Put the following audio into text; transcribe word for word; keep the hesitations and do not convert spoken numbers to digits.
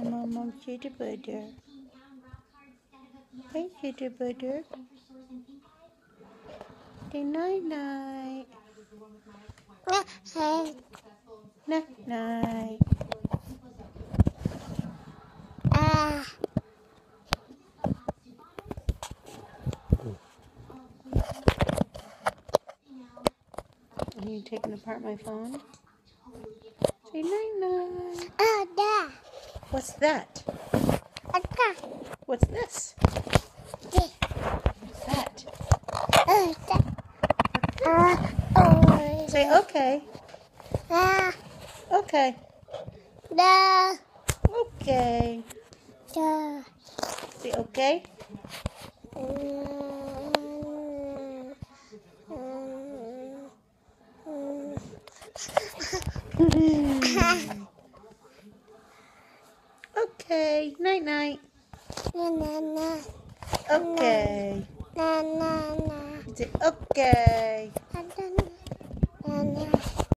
Mama Cheetah Butter. Hey, Cheetah Butter. Say night night. Night night. Ah. Are you taking apart my phone? Say night night. Ah, da. What's that? Ah, What's this? da. What's that? Ah, da. Ah, oh. Say okay. Ah, Okay. da. Okay. Da. Say okay. Mm, mm, mm. Okay. Night night. Na na na. Okay. Na na na. Say okay. Na na na.